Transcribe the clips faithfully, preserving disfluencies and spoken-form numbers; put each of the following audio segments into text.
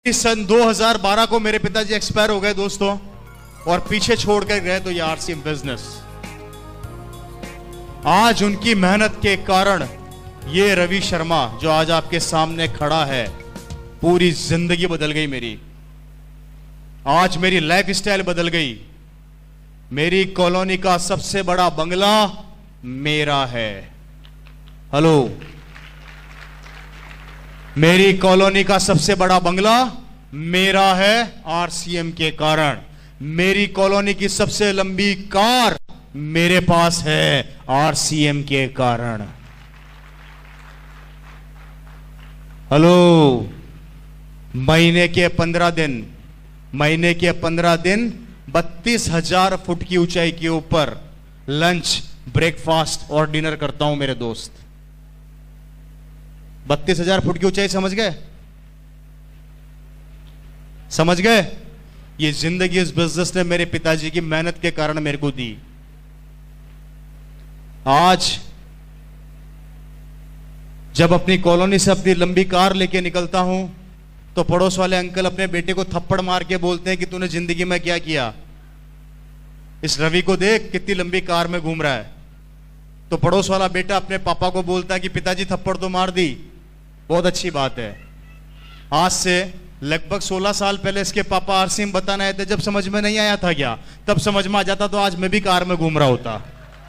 सन दो हज़ार बारह को मेरे पिताजी एक्सपायर हो गए दोस्तों, और पीछे छोड़ कर गए तो ये आरसीएम बिजनेस। आज उनकी मेहनत के कारण ये रवि शर्मा जो आज आपके सामने खड़ा है, पूरी जिंदगी बदल गई मेरी। आज मेरी लाइफ स्टाइल बदल गई। मेरी कॉलोनी का सबसे बड़ा बंगला मेरा है। हेलो, मेरी कॉलोनी का सबसे बड़ा बंगला मेरा है आरसीएम के कारण। मेरी कॉलोनी की सबसे लंबी कार मेरे पास है आरसीएम के कारण। हेलो, महीने के पंद्रह दिन महीने के पंद्रह दिन बत्तीस हजार फुट की ऊंचाई के ऊपर लंच, ब्रेकफास्ट और डिनर करता हूं मेरे दोस्त। बत्तीस हजार फुट की ऊंचाई, समझ गए? समझ गए? ये जिंदगी इस बिजनेस ने मेरे पिताजी की मेहनत के कारण मेरे को दी। आज जब अपनी कॉलोनी से अपनी लंबी कार लेके निकलता हूं तो पड़ोस वाले अंकल अपने बेटे को थप्पड़ मार के बोलते हैं कि तूने जिंदगी में क्या किया, इस रवि को देख कितनी लंबी कार में घूम रहा है। तो पड़ोस वाला बेटा अपने पापा को बोलता है कि पिताजी थप्पड़ तो मार दी, बहुत अच्छी बात है। आज से लगभग सोलह साल पहले इसके पापा आरसीएम बताने आए थे, जब समझ में नहीं आया था क्या, तब समझ में आ जाता तो आज मैं भी कार में घूम रहा होता।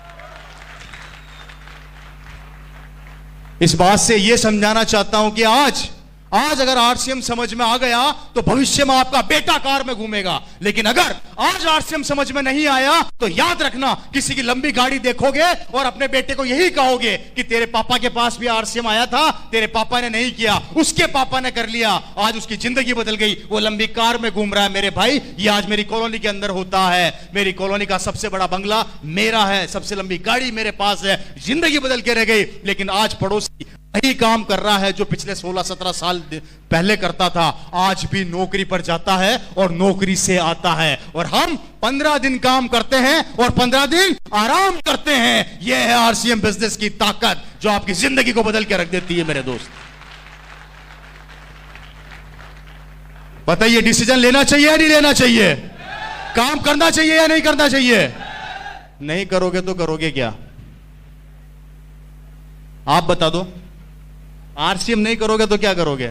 इस बात से यह समझाना चाहता हूं कि आज आज अगर आरसीएम समझ में आ गया तो भविष्य में आपका बेटा कार में घूमेगा। लेकिन अगर आज आरसीएम समझ में नहीं आया तो याद रखना, किसी की लंबी गाड़ी देखोगे और अपने बेटे को यही कहोगे कि तेरे पापा के पास भी आरसीएम आया था, तेरे पापा ने नहीं किया, उसके पापा ने कर लिया, आज उसकी जिंदगी बदल गई, वो लंबी कार में घूम रहा है। मेरे भाई, ये आज मेरी कॉलोनी के अंदर होता है। मेरी कॉलोनी का सबसे बड़ा बंगला मेरा है, सबसे लंबी गाड़ी मेरे पास है, जिंदगी बदल के रह गई। लेकिन आज पड़ोसी वही काम कर रहा है जो पिछले सोलह सत्रह साल पहले करता था। आज भी नौकरी पर जाता है और नौकरी से आता है, और हम पंद्रह दिन काम करते हैं और पंद्रह दिन आराम करते हैं। यह है आरसीएम बिजनेस की ताकत, जो आपकी जिंदगी को बदल के रख देती है। मेरे दोस्त, बताइए, डिसीजन लेना चाहिए या नहीं लेना चाहिए? काम करना चाहिए या नहीं करना चाहिए? नहीं करोगे तो करोगे क्या? आप बता दो। आरसीएम नहीं करोगे तो क्या करोगे?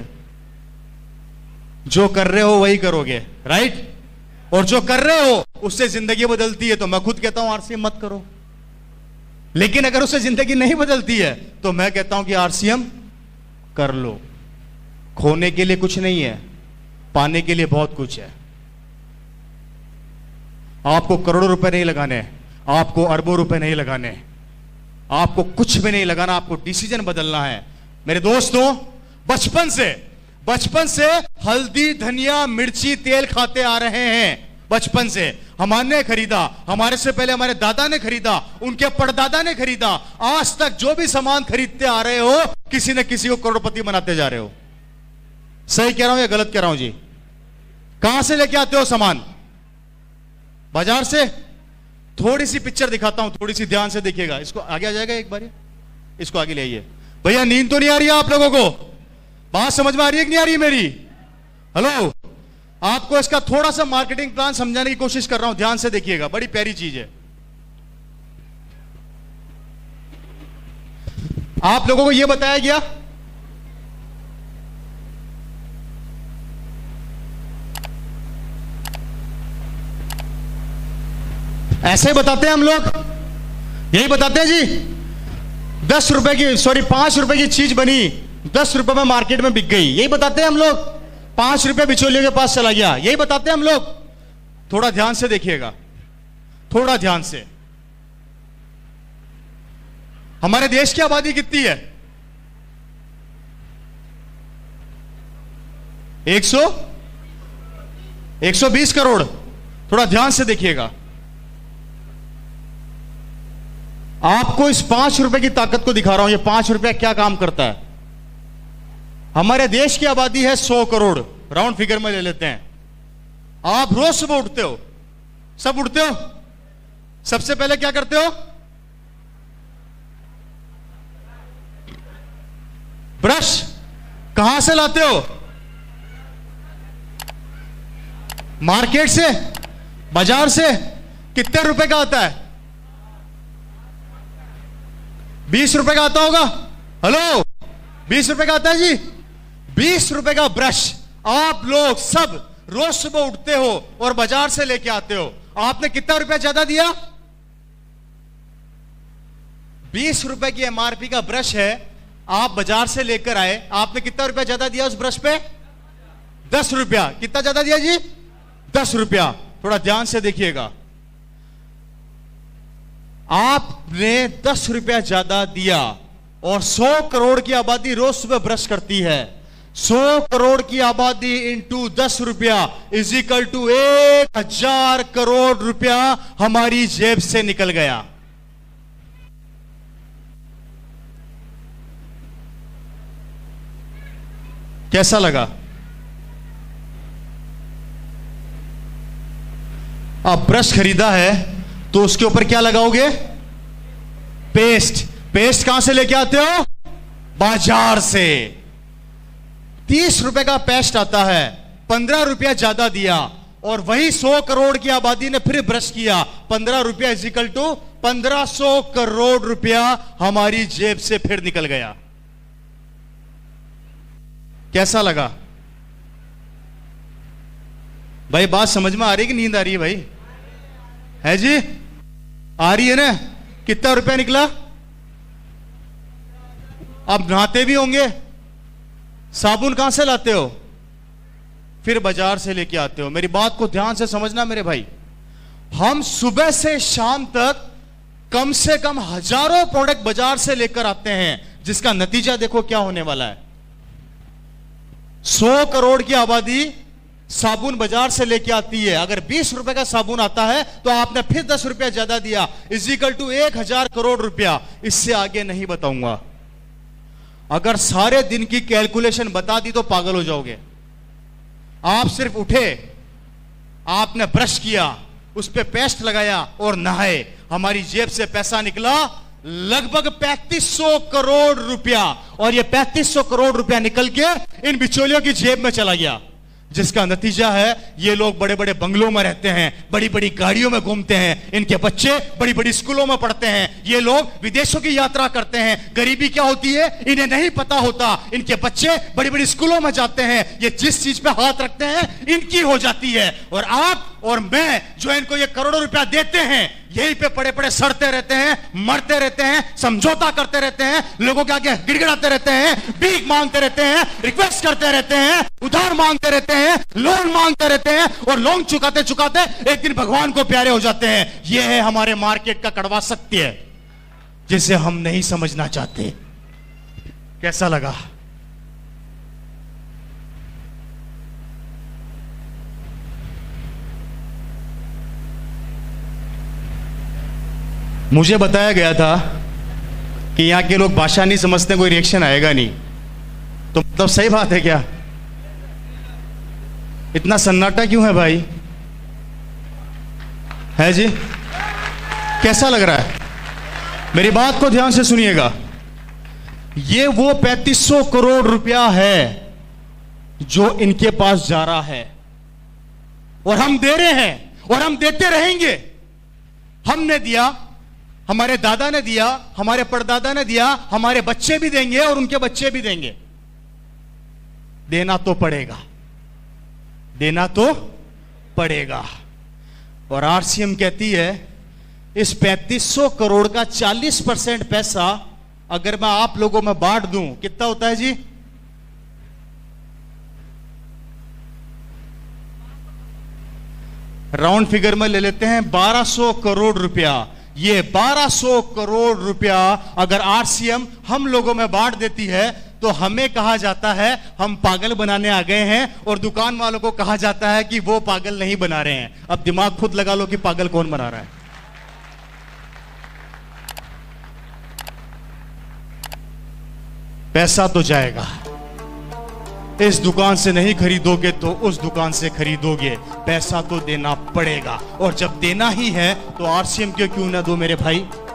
जो कर रहे हो वही करोगे, राइट? और जो कर रहे हो उससे जिंदगी बदलती है, तो मैं खुद कहता हूं आरसीएम मत करो। लेकिन अगर उससे जिंदगी नहीं बदलती है तो मैं कहता हूं कि आरसीएम कर लो। खोने के लिए कुछ नहीं है, पाने के लिए बहुत कुछ है। आपको करोड़ों रुपए नहीं लगाने, आपको अरबों रुपए नहीं लगाने, आपको कुछ भी नहीं लगाना, आपको डिसीजन बदलना है। मेरे दोस्तों, बचपन से बचपन से हल्दी, धनिया, मिर्ची, तेल खाते आ रहे हैं। बचपन से हमने खरीदा, हमारे से पहले हमारे दादा ने खरीदा, उनके परदादा ने खरीदा। आज तक जो भी सामान खरीदते आ रहे हो, किसी न किसी को करोड़पति बनाते जा रहे हो। सही कह रहा हूं या गलत कह रहा हूं जी? कहां से लेके आते हो सामान? बाजार से। थोड़ी सी पिक्चर दिखाता हूं, थोड़ी सी ध्यान से देखिएगा। इसको आगे आ जाएगा एक बार, इसको आगे ले आइए। भैया, नींद तो नहीं आ रही है आप लोगों को? बात समझ में आ रही है कि नहीं आ रही है मेरी? हेलो, आपको इसका थोड़ा सा मार्केटिंग प्लान समझाने की कोशिश कर रहा हूं, ध्यान से देखिएगा, बड़ी प्यारी चीज है। आप लोगों को यह बताया गया ऐसे बताते हैं हम लोग, यही बताते हैं जी। दस रुपए की सॉरी पांच रुपए की चीज बनी, दस रुपए में मार्केट में बिक गई, यही बताते हैं हम लोग। पांच रुपए बिचौलियों के पास चला गया, यही बताते हैं हम लोग। थोड़ा ध्यान से देखिएगा, थोड़ा ध्यान से। हमारे देश की आबादी कितनी है? एक सौ एक सौ बीस करोड़। थोड़ा ध्यान से देखिएगा। आपको इस पांच रुपए की ताकत को दिखा रहा हूं, ये पांच रुपया क्या काम करता है। हमारे देश की आबादी है सौ करोड़, राउंड फिगर में ले लेते हैं। आप रोज सुबह उठते हो, सब उठते हो, सबसे पहले क्या करते हो? ब्रश। कहां से लाते हो? मार्केट से, बाजार से कितने रुपए का आता है? बीस रुपए का आता होगा। हेलो, बीस रुपए का आता है जी। बीस रुपए का ब्रश आप लोग सब रोज सुबह उठते हो और बाजार से लेके आते हो, आपने कितना रुपया ज्यादा दिया? बीस रुपए की एमआरपी का ब्रश है, आप बाजार से लेकर आए, आपने कितना रुपया ज्यादा दिया उस ब्रश पे? दस रुपया। कितना ज्यादा दिया जी? दस रुपया। थोड़ा ध्यान से देखिएगा, आपने दस रुपया ज्यादा दिया और सौ करोड़ की आबादी रोज सुबह ब्रश करती है। सौ करोड़ की आबादी इंटू दस रुपया इज इक्वल टू एक हजार करोड़ रुपया हमारी जेब से निकल गया। कैसा लगा? आप ब्रश खरीदा है तो उसके ऊपर क्या लगाओगे? पेस्ट। पेस्ट कहां से लेके आते हो? बाजार से। तीस रुपए का पेस्ट आता है, पंद्रह रुपया ज्यादा दिया और वही सौ करोड़ की आबादी ने फिर ब्रश किया, पंद्रह रुपया इज इक्वल टू पंद्रह सौ करोड़ रुपया हमारी जेब से फिर निकल गया। कैसा लगा भाई? बात समझ में आ रही है कि नींद आ रही है भाई? है जी? आ रही है ना? कितना रुपया निकला? अब नहाते भी होंगे, साबुन कहां से लाते हो? फिर बाजार से लेके आते हो। मेरी बात को ध्यान से समझना मेरे भाई, हम सुबह से शाम तक कम से कम हजारों प्रोडक्ट बाजार से लेकर आते हैं, जिसका नतीजा देखो क्या होने वाला है। सौ करोड़ की आबादी साबुन बाजार से लेके आती है, अगर बीस रुपए का साबुन आता है तो आपने फिर दस रुपया ज्यादा दिया, इज इक्वल टू एक हजार करोड़ रुपया। इससे आगे नहीं बताऊंगा। अगर सारे दिन की कैलकुलेशन बता दी तो पागल हो जाओगे। आप सिर्फ उठे, आपने ब्रश किया, उस पे पेस्ट लगाया और नहाए, हमारी जेब से पैसा निकला लगभग पैंतीस सौ करोड़ रुपया। और ये पैंतीस सौ करोड़ रुपया निकल के इन बिचौलियों की जेब में चला गया, जिसका नतीजा है ये लोग बड़े बड़े बंगलों में रहते हैं, बड़ी बड़ी गाड़ियों में घूमते हैं, इनके बच्चे बड़ी बड़ी स्कूलों में पढ़ते हैं, ये लोग विदेशों की यात्रा करते हैं। गरीबी क्या होती है इन्हें नहीं पता होता, इनके बच्चे बड़ी बड़ी स्कूलों में जाते हैं, ये जिस चीज पे हाथ रखते हैं इनकी हो जाती है। और आप और मैं जो इनको ये करोड़ों रुपया देते हैं, यहीं पे पड़े पड़े सड़ते रहते हैं, मरते रहते हैं, समझौता करते रहते हैं, लोगों के आगे गिड़गिड़ाते रहते हैं, भीख मांगते रहते हैं, रिक्वेस्ट करते रहते हैं, उधार मांगते रहते हैं, लोन मांगते रहते हैं और लोन चुकाते चुकाते एक दिन भगवान को प्यारे हो जाते हैं। यह है हमारे मार्केट का कड़वा सत्य, जिसे हम नहीं समझना चाहते। कैसा लगा? मुझे बताया गया था कि यहां के लोग भाषा नहीं समझते, कोई रिएक्शन आएगा नहीं, तो मतलब सही बात है क्या? इतना सन्नाटा क्यों है भाई? है जी? कैसा लग रहा है? मेरी बात को ध्यान से सुनिएगा, ये वो पैंतीस सौ करोड़ रुपया है जो इनके पास जा रहा है और हम दे रहे हैं और हम देते रहेंगे। हमने दिया, हमारे दादा ने दिया, हमारे परदादा ने दिया, हमारे बच्चे भी देंगे और उनके बच्चे भी देंगे। देना तो पड़ेगा, देना तो पड़ेगा। और आरसीएम कहती है इस पैंतीस सौ करोड़ का चालीस परसेंट पैसा अगर मैं आप लोगों में बांट दूं, कितना होता है जी? राउंड फिगर में ले लेते हैं बारह सौ करोड़ रुपया। ये बारह सौ करोड़ रुपया अगर आरसीएम हम लोगों में बांट देती है तो हमें कहा जाता है हम पागल बनाने आ गए हैं, और दुकान वालों को कहा जाता है कि वो पागल नहीं बना रहे हैं। अब दिमाग खुद लगा लो कि पागल कौन बना रहा है। पैसा तो जाएगा, इस दुकान से नहीं खरीदोगे तो उस दुकान से खरीदोगे, पैसा तो देना पड़ेगा। और जब देना ही है तो आरसीएम क्यों क्यों ना दो मेरे भाई?